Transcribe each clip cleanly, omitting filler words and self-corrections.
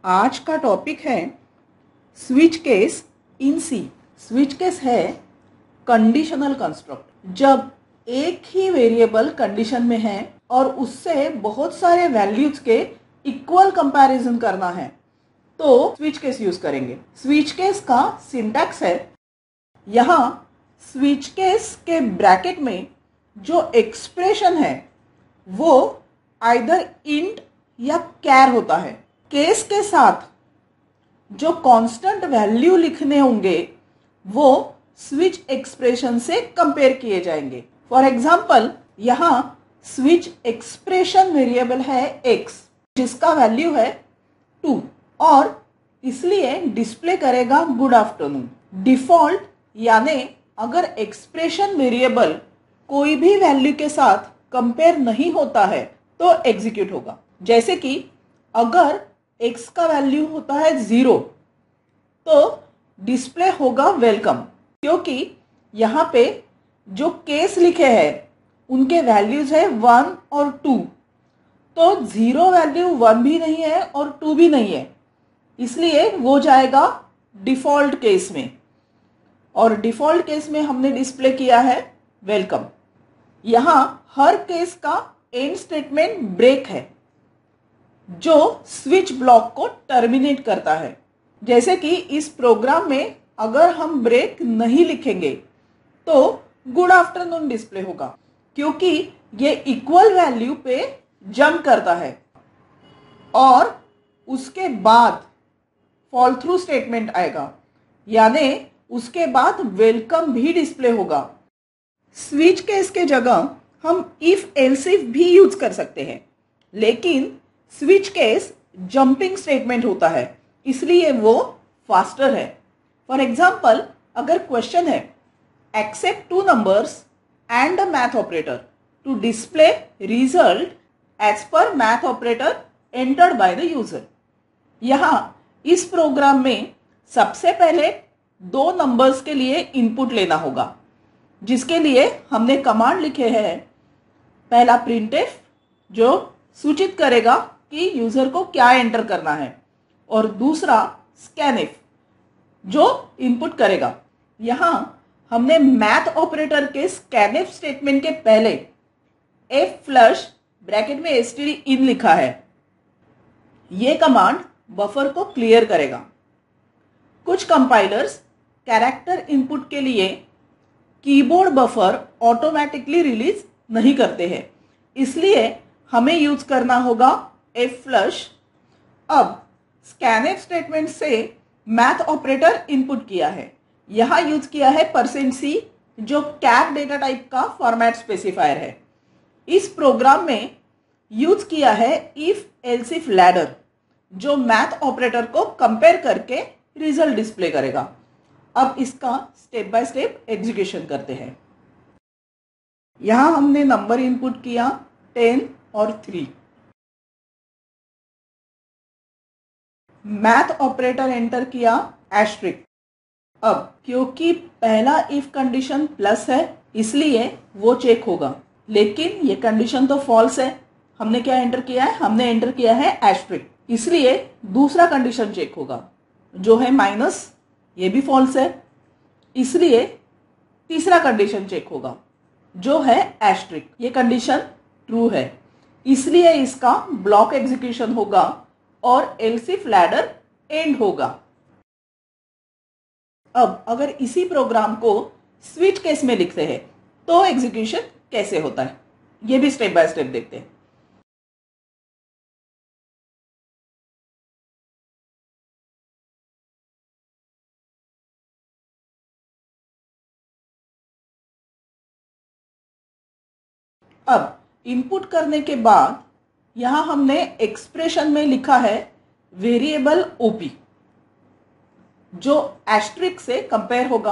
आज का टॉपिक है switch case in C. Switch case है कंडीशनल कंस्ट्रक्ट। जब एक ही वेरिएबल कंडीशन में है और उससे बहुत सारे वैल्यूज के इक्वल कंपैरिजन करना है तो स्विच केस यूज करेंगे। स्विच केस का सिंटैक्स है, यहाँ स्विच केस के ब्रैकेट में जो एक्सप्रेशन है वो आइदर इंट या कैर होता है। केस के साथ जो कांस्टेंट वैल्यू लिखने होंगे वो स्विच एक्सप्रेशन से कंपेयर किए जाएंगे। फॉर एग्जाम्पल यहाँ स्विच एक्सप्रेशन वेरिएबल है x जिसका वैल्यू है 2 और इसलिए डिस्प्ले करेगा गुड आफ्टरनून। डिफॉल्ट यानी अगर एक्सप्रेशन वेरिएबल कोई भी वैल्यू के साथ कंपेयर नहीं होता है तो एग्जीक्यूट होगा। जैसे कि अगर x का वैल्यू होता है 0 तो डिस्प्ले होगा वेलकम, क्योंकि यहाँ पे जो केस लिखे हैं उनके वैल्यूज है 1 और 2, तो 0 वैल्यू 1 भी नहीं है और 2 भी नहीं है, इसलिए वो जाएगा डिफॉल्ट केस में और डिफॉल्ट केस में हमने डिस्प्ले किया है वेलकम। यहाँ हर केस का एंड स्टेटमेंट ब्रेक है जो स्विच ब्लॉक को टर्मिनेट करता है। जैसे कि इस प्रोग्राम में अगर हम ब्रेक नहीं लिखेंगे तो गुड आफ्टरनून डिस्प्ले होगा, क्योंकि ये इक्वल वैल्यू पे जंप करता है और उसके बाद फॉल थ्रू स्टेटमेंट आएगा, यानी उसके बाद वेलकम भी डिस्प्ले होगा। स्विच केस के जगह हम इफ एल्स इफ भी यूज कर सकते हैं, लेकिन स्विच केस जंपिंग स्टेटमेंट होता है इसलिए वो फास्टर है। फॉर एग्जाम्पल अगर क्वेश्चन है accept 2 numbers and a math operator to display result as per math operator entered by the user. यहाँ इस प्रोग्राम में सबसे पहले 2 नंबर्स के लिए इनपुट लेना होगा, जिसके लिए हमने कमांड लिखे हैं। पहला प्रिंटफ जो सूचित करेगा कि यूजर को क्या एंटर करना है और दूसरा स्कैनफ जो इनपुट करेगा। यहाँ हमने मैथ ऑपरेटर के स्कैनफ स्टेटमेंट के पहले एफ फ्लश ब्रैकेट में std in लिखा है। ये कमांड बफर को क्लियर करेगा। कुछ कंपाइलर्स कैरेक्टर इनपुट के लिए कीबोर्ड बफर ऑटोमेटिकली रिलीज नहीं करते हैं, इसलिए हमें यूज करना होगा एफ फ्लश। अब स्कैनफ स्टेटमेंट से मैथ ऑपरेटर इनपुट किया है, यहाँ यूज किया है %c जो कैर डेटा टाइप का फॉर्मेट स्पेसिफायर है। इस प्रोग्राम में यूज किया है इफ एल्स इफ लैडर जो मैथ ऑपरेटर को कंपेयर करके रिजल्ट डिस्प्ले करेगा। अब इसका स्टेप बाय स्टेप एग्जीक्यूशन करते हैं। यहाँ हमने नंबर इनपुट किया 10 और 3। मैथ ऑपरेटर एंटर किया एस्ट्रिक। अब क्योंकि पहला इफ कंडीशन प्लस है इसलिए वो चेक होगा, लेकिन ये कंडीशन तो फॉल्स है। हमने क्या एंटर किया है? हमने एंटर किया है एस्ट्रिक, इसलिए दूसरा कंडीशन चेक होगा जो है माइनस, ये भी फॉल्स है, इसलिए तीसरा कंडीशन चेक होगा जो है एस्ट्रिक। ये कंडीशन ट्रू है, इसलिए इसका ब्लॉक एग्जीक्यूशन होगा और एल्स इफ लैडर एंड होगा। अब अगर इसी प्रोग्राम को स्विच केस में लिखते हैं तो एग्जीक्यूशन कैसे होता है, ये भी स्टेप बाय स्टेप देखते हैं। अब इनपुट करने के बाद यहाँ हमने एक्सप्रेशन में लिखा है वेरिएबल ओपी जो एस्ट्रिक से कंपेयर होगा।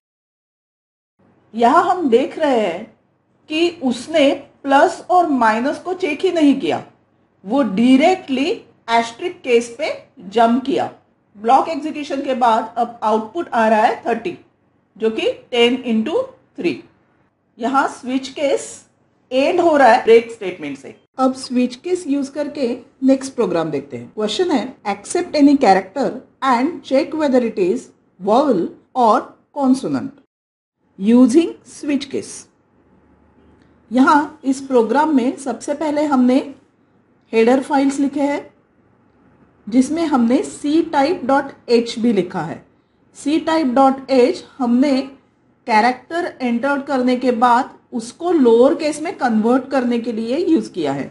यहाँ हम देख रहे हैं कि उसने प्लस और माइनस को चेक ही नहीं किया, वो डायरेक्टली एस्ट्रिक केस पे जंप किया। ब्लॉक एग्जीक्यूशन के बाद अब आउटपुट आ रहा है 30 जो कि 10 × 3। यहाँ स्विच केस एंड हो रहा है ब्रेक स्टेटमेंट से। अब स्विच केस यूज करके नेक्स्ट प्रोग्राम देखते हैं। क्वेश्चन है accept any character and check whether it is vowel और कॉन्सोनेंट यूजिंग स्विच केस। यहाँ इस प्रोग्राम में सबसे पहले हमने हेडर फाइल्स लिखे हैं जिसमें हमने ctype.h भी लिखा है। ctype.h हमने कैरेक्टर एंटर करने के बाद उसको लोअर केस में कन्वर्ट करने के लिए यूज किया है।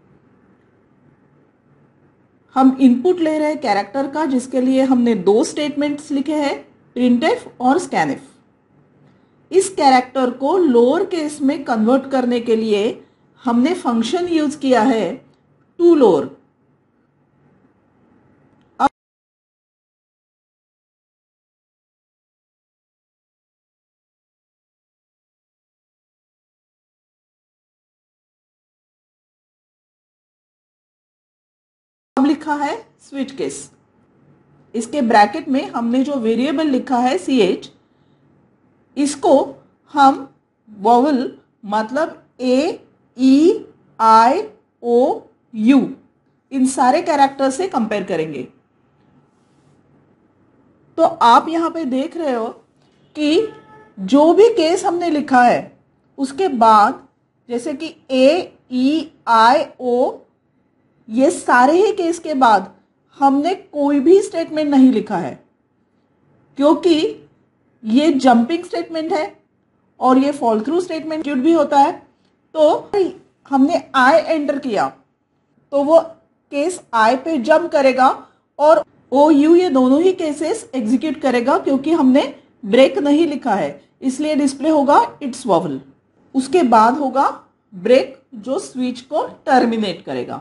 हम इनपुट ले रहे हैं कैरेक्टर का, जिसके लिए हमने दो स्टेटमेंट्स लिखे हैं, printf और scanf। इस कैरेक्टर को लोअर केस में कन्वर्ट करने के लिए हमने फंक्शन यूज किया है toLower। अब लिखा है स्विच केस। इसके ब्रैकेट में हमने जो वेरिएबल लिखा है ch, इसको हम वॉवल मतलब A, E, I, O, U इन सारे कैरेक्टर से कंपेयर करेंगे। तो आप यहाँ पे देख रहे हो कि जो भी केस हमने लिखा है उसके बाद जैसे कि A, E, I, O ये सारे ही केस के बाद हमने कोई भी स्टेटमेंट नहीं लिखा है, क्योंकि ये जंपिंग स्टेटमेंट है और ये फॉल थ्रू स्टेटमेंट भी होता है। तो हमने आई एंटर किया तो वो केस आई पे जंप करेगा और ओ यू ये दोनों ही केसेस एग्जीक्यूट करेगा, क्योंकि हमने ब्रेक नहीं लिखा है, इसलिए डिस्प्ले होगा इट्स वॉवल। उसके बाद होगा ब्रेक जो स्विच को टर्मिनेट करेगा।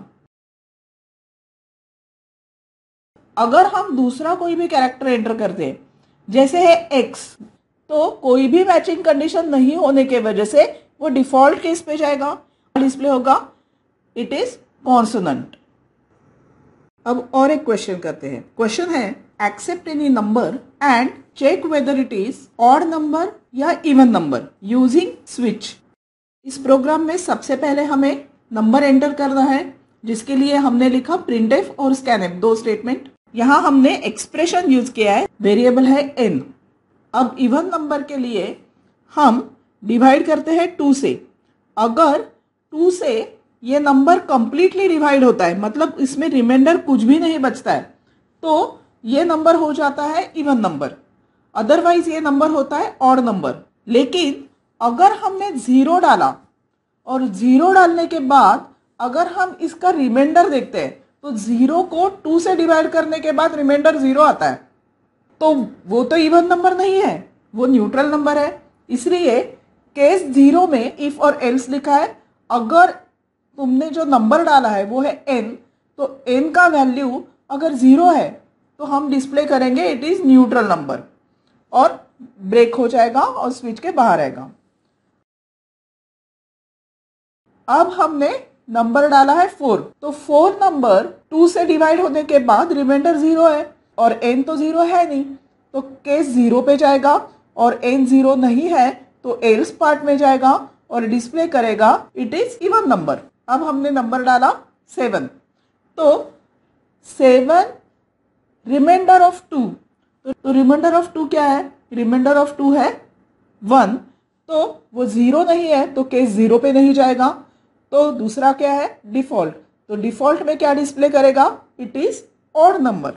अगर हम दूसरा कोई भी कैरेक्टर एंटर करते हैं जैसे है x, तो कोई भी मैचिंग कंडीशन नहीं होने के वजह से वो डिफॉल्ट केस पे जाएगा, डिस्प्ले होगा इट इज कॉन्सोनेंट। अब और एक क्वेश्चन करते हैं। क्वेश्चन है accept any number and check whether it is odd number या इवन नंबर यूजिंग स्विच। इस प्रोग्राम में सबसे पहले हमें नंबर एंटर करना है, जिसके लिए हमने लिखा printf और scanf दो स्टेटमेंट। यहाँ हमने एक्सप्रेशन यूज किया है, वेरिएबल है n। अब इवन नंबर के लिए हम डिवाइड करते हैं 2 से। अगर 2 से ये नंबर कंप्लीटली डिवाइड होता है, मतलब इसमें रिमाइंडर कुछ भी नहीं बचता है, तो ये नंबर हो जाता है इवन नंबर। अदरवाइज ये नंबर होता है ऑड नंबर। लेकिन अगर हमने 0 डाला और 0 डालने के बाद अगर हम इसका रिमाइंडर देखते हैं तो 0 को 2 से डिवाइड करने के बाद रिमाइंडर 0 आता है, तो वो तो इवन नंबर नहीं है, वो न्यूट्रल नंबर है। इसलिए केस 0 में इफ और एल्स लिखा है। अगर तुमने जो नंबर डाला है वो है n, तो n का वैल्यू अगर 0 है तो हम डिस्प्ले करेंगे इट इज न्यूट्रल नंबर और ब्रेक हो जाएगा और स्विच के बाहर आएगा। अब हमने नंबर डाला है 4, तो 4 नंबर 2 से डिवाइड होने के बाद रिमाइंडर 0 है और n तो 0 है नहीं, तो केस 0 पे जाएगा और n 0 नहीं है तो एल्स पार्ट में जाएगा और डिस्प्ले करेगा इट इज इवन नंबर। अब हमने नंबर डाला 7, तो 7 रिमाइंडर ऑफ 2, तो रिमाइंडर ऑफ 2 क्या है? रिमाइंडर ऑफ 2 है 1, तो वो 0 नहीं है तो केस 0 पे नहीं जाएगा। तो दूसरा क्या है? डिफॉल्ट, तो डिफॉल्ट में क्या डिस्प्ले करेगा? It is odd number.